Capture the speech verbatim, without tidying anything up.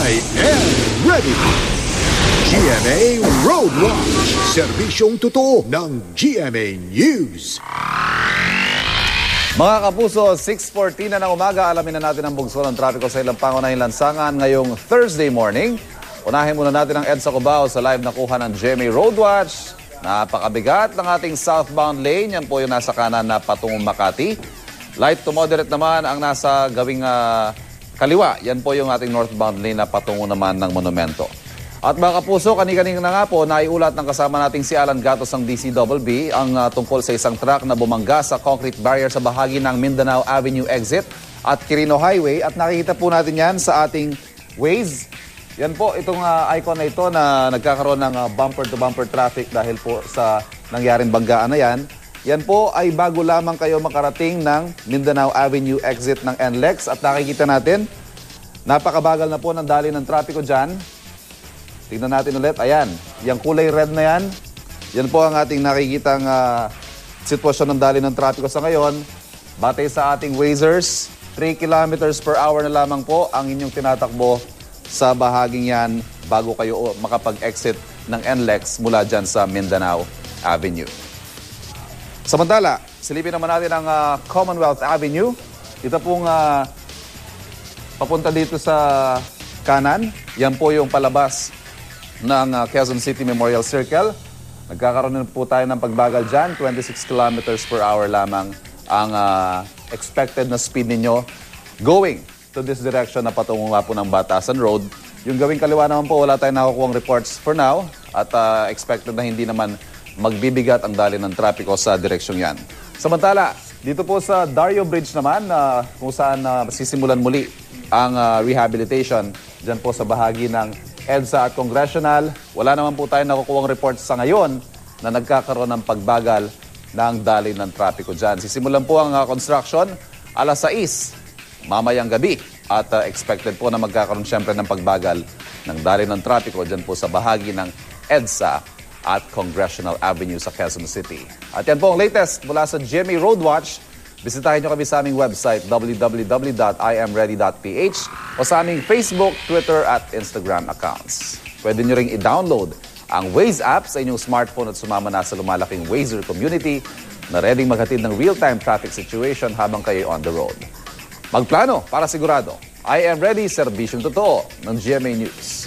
I am ready! G M A Roadwatch, serbisyong totoo ng G M A News. Mga kapuso, six fourteen na ng umaga, alamin na natin ang bugso ng trapiko sa ilang pangunahing lansangan ngayong Thursday morning. Unahin muna natin ang EDSA Cubao sa live na kuha ng G M A Roadwatch. Napakabigat ng ating southbound lane. Yan po yung nasa kanan na patungong Makati. Light to moderate naman ang nasa gawing uh, kaliwa. Yan po yung ating northbound lane na patungo naman ng Monumento. At mga kapuso, kani-kanina na nga po, naiulat ng kasama nating si Alan Gatos ng D C B B ang uh, tungkol sa isang truck na bumangga sa concrete barrier sa bahagi ng Mindanao Avenue exit at Quirino Highway. At nakikita po natin yan sa ating Waze. Yan po, itong uh, icon na ito na nagkakaroon ng uh, bumper-to-bumper traffic dahil po sa nangyaring banggaan na yan. Yan po ay bago lamang kayo makarating ng Mindanao Avenue exit ng N L E X. At nakikita natin, napakabagal na po ng dali ng trapiko dyan. Tingnan natin ulit. Ayan, yung kulay red na yan. Yan po ang ating nakikitang uh, sitwasyon ng dali ng trapiko sa ngayon. Batay sa ating Wazers, three kilometers per hour na lamang po ang inyong tinatakbo sa bahaging yan bago kayo makapag-exit ng N L E X mula dyan sa Mindanao Avenue. Samantala, silipin naman natin ang uh, Commonwealth Avenue. Ito pong uh, papunta dito sa kanan. Yan po yung palabas ng uh, Quezon City Memorial Circle. Nagkakaroon po tayo ng pagbagal dyan. twenty-six kilometers per hour lamang ang uh, expected na speed ninyo going to this direction na patungo nga po ng Batasan Road. Yung gawing kaliwa naman po, wala tayong nakukuhang reports for now at uh, expected na hindi naman magbibigat ang dali ng trapiko sa direksyong yan. Samantala, dito po sa Dario Bridge naman, uh, kung saan uh, sisimulan muli ang uh, rehabilitation dyan po sa bahagi ng EDSA at Congressional. Wala naman po tayong nakukuhang reports sa ngayon na nagkakaroon ng pagbagal ng dali ng trapiko dyan. Sisimulan po ang uh, construction alas sais mamayang gabi at uh, expected po na magkakaroon siyempre ng pagbagal ng dali ng trapiko dyan po sa bahagi ng EDSA at Congressional Avenue sa Quezon City. At yan po ang latest mula sa G M A Roadwatch. Bisitahin nyo kami sa aming website w w w dot i am ready dot p h o sa aming Facebook, Twitter at Instagram accounts. Pwede nyo ring i-download ang Waze app sa inyong smartphone at sumama na sa lumalaking Wazer community na ready maghatid ng real-time traffic situation habang kayo on the road. Magplano para sigurado. I am ready, serbisyong totoo ng G M A News.